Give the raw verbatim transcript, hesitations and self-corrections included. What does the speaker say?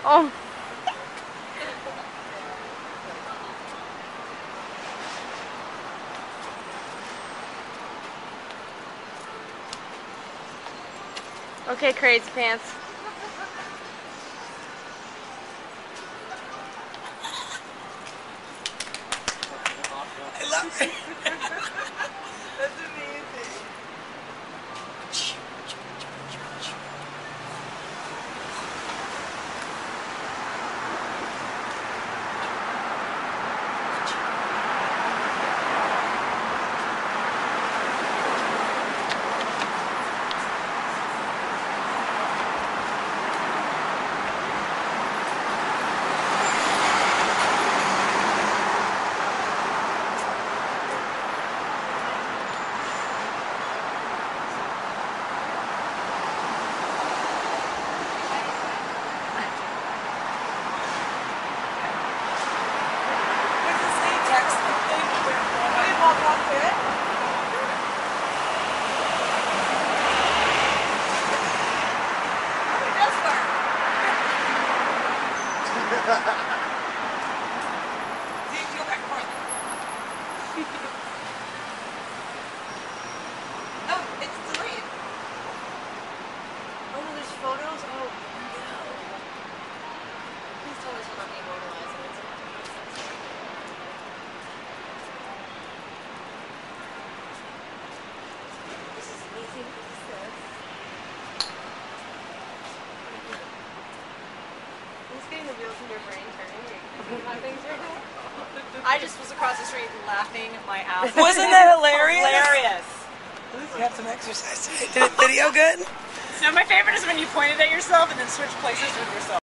Oh. Okay, Crazy Pants. I love it. That's amazing. Oh, it's delayed. Oh no, there's photos? Oh no. Please tell us about me immortalizing it. This is amazing. Who's getting the wheels in your brain turning? How things right now? I just was across the street laughing my ass off. Wasn't that hilarious? Hilarious. At least you have some exercise today. Did it video good? No, my favorite is when you pointed at yourself and then switched places with yourself.